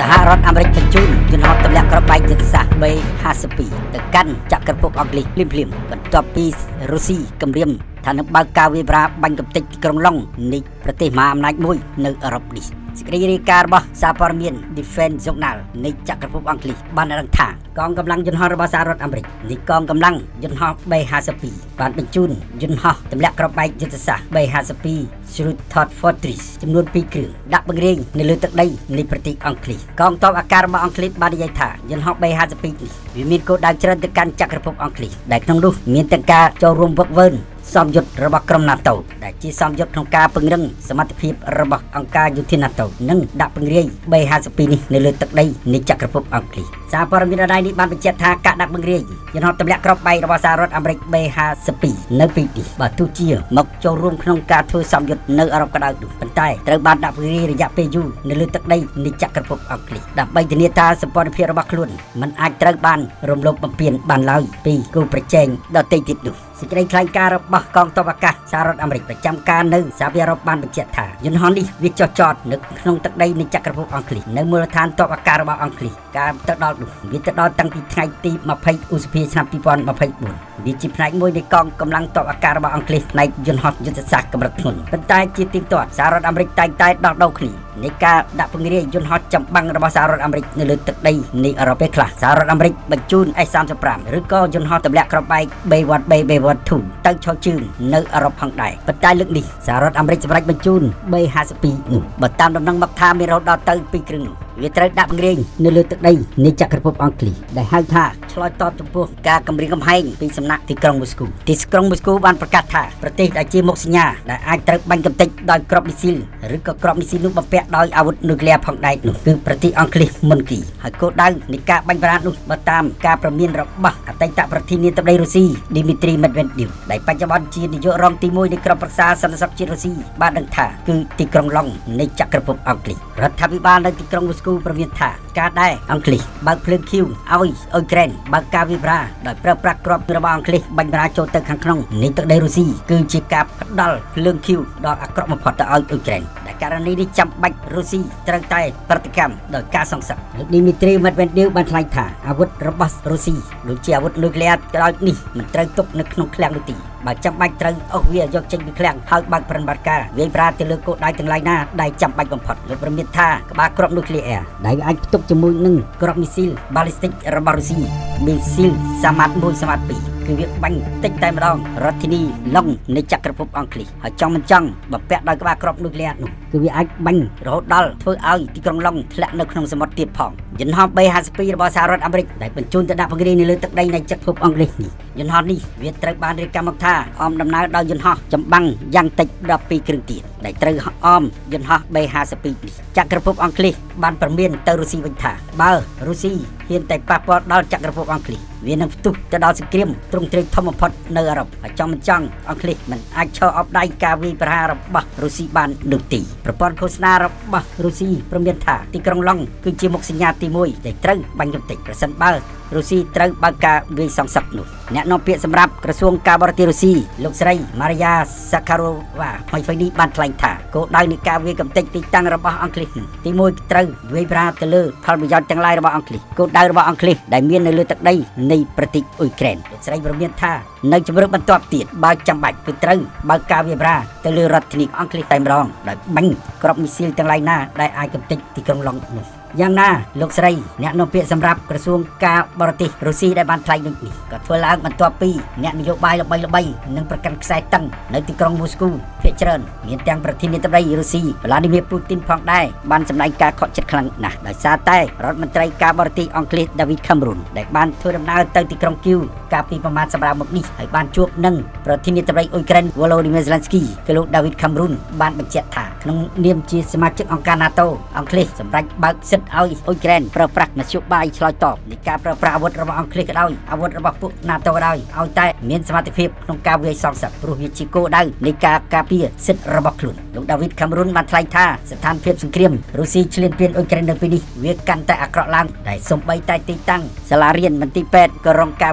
សហរដ្ឋអាមេរិកបញ្ជូនយន្តហោះទម្លាក់គ្រាប់បែកយុទ្ធសាស្ត្រ B-52 ទៅកាន់ចក្រភពអង់គ្លេសភ្លាមៗបន្ទាប់ពីរុស្ស៊ីគម្រាមថានឹងបើកការវាយប្រហារបាញ់កំទេចទីក្រុងឡុងនៃប្រទេសមហាអំណាចមួយនៅអឺរ៉ុបនេះសេចក្តីរាយការណ៍របស់សារព័ត៌មាន Defense Journal នៃចក្រភពអង់គ្លេសបានរកថាកងកម្លាំងយន្តហោះរបស់សហរដ្ឋអាមេរិកនៃកងកម្លាំងយន្តហោះ B-52 បានបញ្ជូនយន្តហោះទម្លាក់គ្រាប់បែកយុទ្ធសាស្ត្រ B-52 Shrewsbury Fortress ចំនួន2គ្រឿងដាក់បង្រៀងនៅលើទឹកដីនៃប្រទេសអង់គ្លេសកងទ័ពអាកាសរបស់អង់គ្លេសបាននិយាយថាយន្តហោះ B-52 នេះវាមានគោលដៅច្រើនទៅកាន់ចក្រភពអង់គ្លេសដែលក្នុងនោះមានទាំងការចូលរួមវឹកវើសមយុទ្ធរបស់ក្រុម NATO ដែលជាសមយុទ្ធក្នុងការពង្រឹងសមត្ថភាពរបស់អង្គការយោធា NATO និងដាក់ពង្រាយ B-52 នេះនៅលើទឹកដីនៃចក្រភពអង់គ្លេសសារព័ត៌មានដដែលនេះបានបញ្ជាក់ថាការដាក់ពង្រាយយន្តហោះទម្លាក់គ្រាប់បែករបស់សហរដ្ឋអាមេរិក B-52 នៅពេលនេះបើទោះជាមកចូលរួមក្នុងការធ្វើសមយុទ្ធនៅអឺរ៉ុបក៏ដោយប៉ុន្តែត្រូវបានដាក់ពង្រាយរយៈពេលយូរនៅលើទឹកដីនៃចក្រភពអង់គ្លេសដើម្បីធានាថាសម្ព័ន្ធភាពរបស់ខ្លួនមិនអាចត្រូវបានរំលោភបំពានបានឡើយពីគូប្រជែងដទៃទៀតនោះសេចក្តីថ្លែងការណ៍របស់កងទ័ពអាកាសសហរដ្ឋអាមេរិកប្រចាំការនៅសហភាពអឺរ៉ុបបានបញ្ជាក់ថាយន្តហោះនេះវាចុះចតនៅក្នុងទឹកដីនៃចក្រភពអង់គ្លេសនៅមូលដ្ឋានទ័ពអាកាសរបស់អង់គ្លេសការទៅដល់នោះវាទៅដល់តាំងពីថ្ងៃទី20ឧសភាឆ្នាំ2024វាជាផ្នែកមួយនៃកងកម្លាំងទ័ពអាកាសរបស់អង់គ្លេសផ្នែកយន្តហោះយុទ្ធសាស្ត្រកម្រិតធ្ងន់ប៉ុន្តែជាទៀងទាត់សហរដ្ឋអាមេរិកតែងតែដោះដូរគ្នានៃការដាក់ពង្រាយយន្តហោះចម្បាំងរបស់សហរដ្ឋអាមេរិកនៅលើទឹកដីនៃអឺរ៉ុបពេលខ្លះសហរដ្ឋអាមេរិកបញ្ជូន S-35 ឬក៏យន្តហោះទម្លាក់គ្រាប់បែក B-1B B-12 ទៅឈរជើងនៅអឺរ៉ុបផងដែរប៉ុន្តែលើកនេះសហរដ្ឋអាមេរិកសម្រេចបញ្ជូន B-52 នោះបើតាមដំណឹងមកថាមានរហូតដល់ទៅ2គ្រឿងនោះវាត្រូវដាក់ពង្រាយនៅលើទឹកដីនៃចក្រភពអង់គ្លេសដែលហៅថាឆ្លើយតបចំពោះការគម្រាមកំហែងពីសំណាក់ទីក្រុងមូស្គូទីក្រុងមូស្គូបានប្រកាសថាប្រទេសដែលជាមុខសញ្ញាដែលអាចត្រូវបាញ់កំទេចដោយគ្រាប់មីស៊ីលឬក៏គ្រាប់មីស៊ីលនោះបំពាក់ដោយអាវុធនុយក្លេអ៊ែរផងដែរនោះគឺប្រទេសអង់គ្លេសមុនគេហើយគោលដៅនៃការបាញ់ប្រហារនោះបើតាមការប្រមានរបស់អតីតប្រធានាធិបតីរុស្ស៊ី Dmitry Medvedev ដែលបច្ចុប្បន្នជានាយករងទី1នៃក្រុមប្រឹក្សាសន្តិសុខជាតិរុស្ស៊ីបានដឹងថាគឺទីក្រុងឡុងនៃចក្រភពអង់គ្លេសរដ្ឋាភិបាលនៅទីក្រុងមូស្គូប្រមានថាការដែលអង់គ្លេសបើកភ្លើងឃីវឲ្យអ៊ុយក្រែនបើកការវាយប្រហារដោយប្រើប្រាស់គ្រាប់របស់អង់គ្លេសបាញ់ប្រហារចូលទៅខាងក្នុងនៃទឹកដីរុស្ស៊ីគឺជាការផ្ដល់ភ្លើងឃីវដល់អាក្រក់បំផុតទៅឲ្យអ៊ុយក្រែនដែលករណីនេះចាំបាច់រុស្ស៊ីត្រូវតែប្រតិកម្មដោយការសង្សឹកលោក Dmitry Medvedev បានថ្លែងថាអាវុធរបស់រុស្ស៊ីដូចជាអាវុធនុយក្លេអ៊ែរក្តៅនេះមិនត្រូវទុកនៅក្នុងឃ្លាំងនោះទេបើចាំបាច់ត្រូវអស់វាយកចេញពីឃ្លាំងហើយបើកប្រតិបត្តិការវាយប្រហារទៅលើគោលដៅទាំងឡាយណាដែលចាំបាច់បំផុតលោកប្រមានថាក្បាលគ្រាប់នុយក្លេអ៊ែរដែលអាចផ្ទុកជាមួយនឹងគ្រាប់មីស៊ីល ballistic របស់រុស្ស៊ីមីស៊ីលសាម៉ាត់1សាម៉ាត់2គឺវាបាញ់តិចតែម្ដងរដ្ឋធានីឡុងនៃចក្រភពអង់គ្លេសហើយចង់មិនចង់បំពាក់ដោយក្បាលគ្រាប់នុយក្លេអ៊ែរនោះគឺវាអាចបាញ់រហូតដល់ធ្វើឲ្យទីក្រុងឡុងធ្លាក់នៅក្នុងសមុទ្រទៀតផងយន្តហោះ B-52 របស់សហរដ្ឋអាមេរិកដែលបញ្ជូនទៅដាក់ពង្រាយនៅលើទឹកដីនៃចក្រភពអង់គ្លេសនេះយន្តហោះនេះវាត្រូវបានរាយការណ៍មកថាអមដំណើរដោយយន្តហោះចម្បាំងយ៉ាងតិច12គ្រឿងទៀតដែលត្រូវអមយន្តហោះ B-52 នេះចក្រភពអង់គ្លេសបានប្រមានទៅរុស្ស៊ីវិញថាបើរុស្ស៊ីហ៊ានតែប៉ះពាល់ដល់ចក្រភពអង់គ្លេសវានឹងផ្ទុះទៅដល់សង្គ្រាមទ្រង់ទ្រាយធំបំផុតនៅអឺរ៉ុបហើយចង់មិនចង់អង់គ្លេសមិនអាចឈរអបដៃការវាយប្រហាររបស់រុស្ស៊ីបាននោះទេប្រព័ន្ធឃោសនារបស់រុស្ស៊ីព្រមានថាទីក្រុងឡុងគឺជាមុខសញ្ញាទី1ដែលត្រូវបាញ់កំទេចប្រសិនបើរុស្ស៊ីត្រូវបើកការវាយសងសឹកនោះអ្នកនាំពាក្យសម្រាប់ក្រសួងការបរទេសរុស្ស៊ីលោកស្រី Maria Zakharova ថ្មីនេះបានថ្លែងថាគោលដៅនៃការវាយកំទេចទីតាំងរបស់អង់គ្លេសទី1ត្រូវវាយប្រហារទៅលើផលប្រយោជន៍ទាំងឡាយរបស់អង់គ្លេសគោលដៅរបស់អង់គ្លេសដែលមាននៅលើទឹកដីនៃប្រទេសអ៊ុយក្រែនលោកស្រីប្រមានថានៅជំរឿនបន្ទាប់ទៀតបើចាំបាច់គឺត្រូវបើកការវាយប្រហារទៅលើរដ្ឋធានីអង់គ្លេសតែម្ដងដោយបាញ់គ្រាប់មីស៊ីលទាំងឡាយណាដែលអាចកំទេចទីក្រុងឡុងនោះយ៉ាងណាលោកស្រីអ្នកនាំពាក្យសម្រាប់ក្រសួងការបរទេសរុស្ស៊ីដែលបានថ្លែងដូចនេះក៏ធ្វើឡើងបន្ទាប់ពីអ្នកនយោបាយល្បីៗនិងប្រកាន់ខ្សែតឹងនៅទីក្រុងមូស្គូភាគច្រើនមានទាំងប្រធានាធិបតីរុស្ស៊ី Vladimir Putin ផងដែរបានសម្ដែងការខកចិត្តខ្លាំងណាស់ដោយសារតែរដ្ឋមន្ត្រីការបរទេសអង់គ្លេស David Cameron ដែលបានធ្វើដំណើរទៅទីក្រុងគីវកាលពីប្រមាណសម្រាប់មកនេះហើយបានជួបនឹងប្រធានាធិបតីអ៊ុយក្រែន Volodymyr Zelensky គឺលោក David Cameron បានបញ្ជាក់ថាក្នុងនាមជាសមាជិកអង្គការ NATO អង់គ្លេសសម្រាប់បើកសិទ្ធិឲ្យអ៊ុយក្រែនប្រើប្រាស់មធ្យោបាយឆ្លើយតបនៃការប្រើប្រាស់អាវុធរបស់អង់គ្លេសក៏ដោយអាវុធរបស់ពួក NATO ក៏ដោយឲ្យតែមានសមត្ថភាពក្នុងការវាយសងសឹកព្រោះវាជាគោលដៅនៃការការពារសិទ្ធិរបស់ខ្លួនលោក David Cameron បានថ្លែងថាស្ថានភាពសង្គ្រាមរុស្ស៊ីឈ្លានពានអ៊ុយក្រែននៅពេលនេះវាកាន់តែអាក្រក់ឡើងដែលសូម្បីតែទីតាំងសាលារៀនមន្ទីរពេទ្យក៏រងការវាយប្រហារ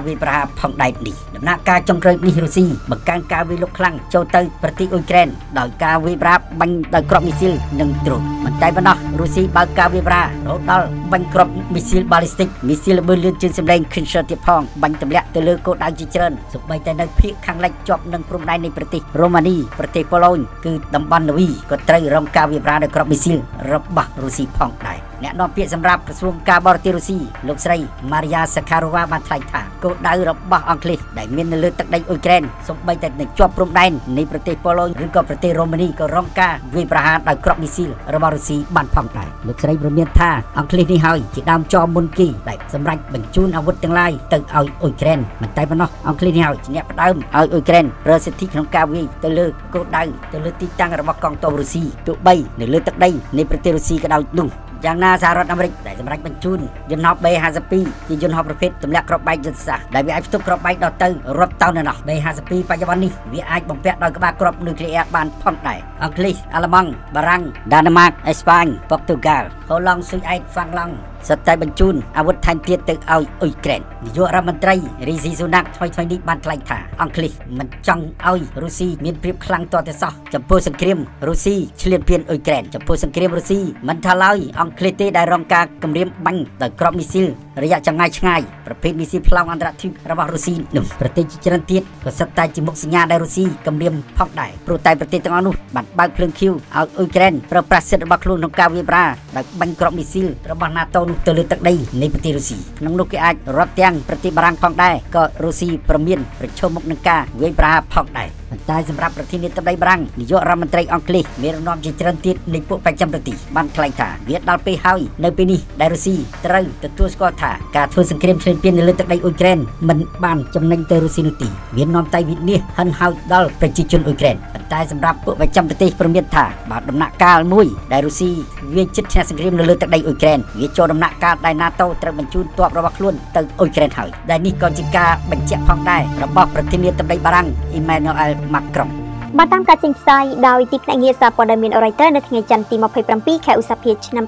ផងដែរនេះដំណាក់កាលចុងក្រោយនេះរុស្ស៊ីបង្កើនការវាយលុកខ្លាំងចូលទៅប្រទេសអ៊ុយក្រែនដោយការវាយប្រាបាញ់ដោយគ្រាប់មីស៊ីលនិងដ្រូនមិនតែប៉ុណ្ណោះរុស្ស៊ីបើកការវាយប្រារហូតដល់បាញ់គ្រាប់មីស៊ីលបាល់លីស្ទិកមីស៊ីលល្បឿនលឿនជាងសម្លេង Kinshasa ទៀតផងបាញ់ទម្លាក់ទៅលើគោលដៅជាច្រើនសូម្បីតែនៅភាគខាងលិចជាប់នឹងព្រំដែននៃប្រទេសរ៉ូម៉ានីប្រទេសប៉ូឡូញគឺតំបន់ណាវីក៏ត្រូវរងការវាយប្រាដោយគ្រាប់មីស៊ីលរបស់រុស្ស៊ីផងដែរអ្នកនាំពាក្យសម្រាប់ក្រសួងការបរទេសរុស្ស៊ីលោកស្រី Maria Zakharova បានថ្លែងថាគោលដៅរបស់អង់គ្លេសដែលមាននៅលើទឹកដីអ៊ុយក្រែនសូម្បីតែនៅជាប់ព្រំដែននៃប្រទេសប៉ូឡូញឬក៏ប្រទេសរ៉ូម៉ានីក៏រងការវាយប្រហារដោយគ្រាប់មីស៊ីលរបស់រុស្ស៊ីបានផងដែរលោកស្រីព្រមានថាអង់គ្លេសនេះហើយជាដើមចមមុនគេដែលសម្រាប់បញ្ជូនអាវុធទាំងឡាយទៅឲ្យអ៊ុយក្រែនមិនតែប៉ុណ្ណោះអង់គ្លេសនេះហើយជាអ្នកផ្ដើមឲ្យអ៊ុយក្រែនប្រើសិទ្ធិក្នុងការវាយទៅលើគោលដៅទៅលើទីតាំងរបស់កងទ័ពរុស្ស៊ីទោះបីនៅលើទឹកដីនៃប្រទេសរុស្ស៊ីក៏ដោយនោះយ៉ាងណាសហរដ្ឋអាមេរិកដែលសម្រាប់បញ្ជូនយន្តហោះ B-52 ជាយន្តហោះប្រភេទទម្លាក់គ្រាប់បែកយុទ្ធសាស្ត្រដែលវាអាចផ្ទុកគ្រាប់បែកដល់ទៅរាប់តោននៅនោះ B-52 បច្ចុប្បន្ននេះវាអាចបំពាក់ដោយក្បាលគ្រាប់នុយក្លេអ៊ែរបានផងដែរអង់គ្លេសអាល្លឺម៉ង់បារាំងដាណឺម៉ាកអេស្ប៉ាញប៉ូទុយហ្គាល់ហូឡង់ស៊ុយអែតហ្វាំងឡង់សុទ្ធតែបញ្ជូនអាវុធថែមទៀតទៅឲ្យអ៊ុយក្រែននាយករដ្ឋមន្ត្រីរីស៊ីស៊ូណាក់ថ្មីនេះបានថ្លែងថាអង់គ្លេសមិនចង់ឲ្យរុស្ស៊ីមានព្រៀបខ្លាំងទាល់តែសោះចំពោះសង្គ្រាមរុស្ស៊ីឈ្លានពានអ៊ុយក្រែនចំពោះសង្គ្រាមរុស្ស៊ីមិនថាឡើយអង់គ្លេសទេដែលរងការគំរាមបាញ់ដោយគ្រាប់មីស៊ីលរយៈចម្ងាយឆ្ងាយប្រភេទមីស៊ីលប្លង់អន្តរជាតិរបស់រុស្ស៊ីនោះប្រទេសជាច្រើនទៀតក៏សុទ្ធតែជាមុខសញ្ញាដែលរុស្ស៊ីគំរាមផងដែរព្រោះតែប្រទេសទាំងអស់នោះបានបើកភ្លើងឃីវឲ្យអ៊ុយក្រែនប្រើប្រាស់សិទ្ធិរបស់ខ្លួនក្នុងការវាយប្រាដោយបាញ់គ្រាប់មីស៊ីលរបស់ NATO នោះទៅលើទឹកដីនៃប្រទេសរុស្ស៊ីក្នុងនោះគេអាចរាប់ទាំងប្រទេសបារាំងផងដែរក៏រុស្ស៊ីប្រមានប្រឈមមុខនឹងការវាយប្រហារផងដែរប៉ុន្តែសម្រាប់ប្រធានាធិបតីបារាំងនាយករដ្ឋមន្ត្រីអង់គ្លេសមានរំនាំជាច្រើនទៀតនៃពួកបច្ចាំប្រទេសបានថ្លែងថាវាដល់ពេលហើយនៅពេលនេះដែលរុស្ស៊ីត្រូវទទួលស្គាល់ថាការធ្វើសង្គ្រាមឈ្លានពាននៅលើទឹកដីអ៊ុយក្រែនមិនបានចំណេញទៅរុស្ស៊ីនោះទេវានាំតែវិនាសហិនហោចដល់ប្រជាជនអ៊ុយក្រែនប៉ុន្តែសម្រាប់ពួកបច្ចាំប្រទេសព្រមានថាបើដំណាក់កាលមួយដែលរុស្ស៊ីវាជិតឈ្នះសង្គ្រាមនៅលើទឹកដីអ៊ុយក្រែនវាចូលដំណាក់កាលដែល NATO ត្រូវបញ្ជូនទ័ពរបស់ខ្លួនទៅអ៊ុយក្រែនហើយដែលនេះក៏ជាការបញ្ជាក់ផងដែររបស់ប្រធានាធិបតីបារាំង Emmanuel Macron បាទតាមការចេញផ្សាយដោយទីភ្នាក់ងារសារព័ត៌មាន Reuters នៅថ្ងៃច័ន្ទទី27ខែឧសភាឆ្នាំ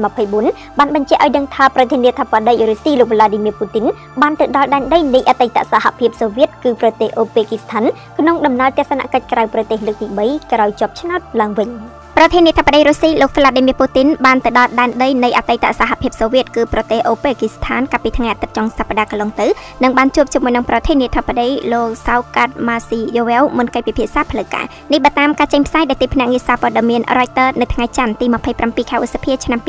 2024បានបញ្ជាក់ឲ្យដឹងថាប្រធានាធិបតីរុស្ស៊ីលោក Vladimir Putin បានទៅដល់ដែនដីនៃអតីតសហភាពសូវៀតគឺប្រទេសអូពេគីស្ថានក្នុងដំណើរទស្សនកិច្ចក្រៅប្រទេសលើកទី3ក្រោយជាប់ឆ្នោតឡើងវិញប្រធានាធិបតីរុស្ស៊ីលោក Vladimir Putin បានទៅដល់ដែនដីនៃអតីតសហភាពសូវៀតគឺប្រទេសអូពេគីស្ថានកាលពីថ្ងៃអាទិត្យចុងសប្តាហ៍កន្លងទៅនិងបានជួបជាមួយនឹងប្រធានាធិបតីលោក Shavkat Mirziyoyev មុនកិច្ចពិភាក្សាផ្លូវការនេះបើតាមការចេញផ្សាយដោយទីភ្នាក់ងារសារព័ត៌មាន Reuters នៅថ្ងៃច័ន្ទទី27ខែឧសភាឆ្នាំ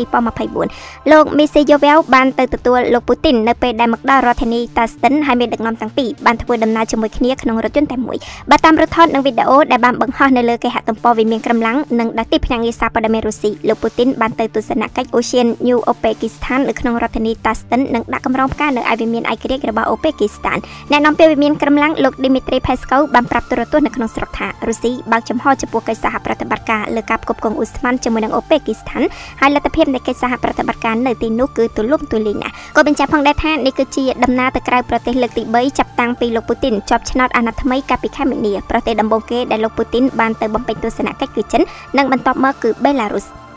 2024លោក Mirziyoyev បានទៅទទួលលោក Putin នៅពេលដែលមកដល់រដ្ឋធានី Tashkent ហើយមានដឹកនាំទាំងពីរបានធ្វើដំណើរជាមួយគ្នាក្នុងរថយន្តតែមួយបើតាមរូបថតនិងវីដេអូដែលបានបង្ហោះនៅលើគេហទំព័រវិមានក្រំឡាំងនិងដែលភ្នាក់ងារសារព័ត៌មានរុស្ស៊ីលោក Putin បានទៅទស្សនកិច្ច Ocean New Uzbekistan នៅក្នុងរដ្ឋធានី Tashkent និងដាក់កម្រងផ្កានៅឯវិមានឯករាជ្យរបស់ Uzbekistan អ្នកនាំពាក្យវិមានក្រំឡាំងលោក Dmitry Peskov បានប្រាប់ទូរទស្សន៍នៅក្នុងស្រុកថារុស្ស៊ីបើកចំហចំពោះកិច្ចសហប្រតិបត្តិការលើការផ្គប់ផ្គង់ឧស្ម័នជាមួយនឹង Uzbekistan ហើយលទ្ធភាពនៃកិច្ចសហប្រតិបត្តិការនៅទីនោះគឺទូលំទូលាយណាស់ក៏បញ្ជាក់ផងដែរថានេះគឺជាដំណើរទៅក្រៅប្រទេសលើកទី3ចាប់តាំងពីលោក Putin ជាប់ឆ្នោតអាណត្តិថ្មីកាលពីខែមីនាប្រទេសដំបូងគេដែលលោក Putin បានទៅបំពេញទស្សនកិច្ចគឺចិននិងបន្ទាប់មកគឺ Belarus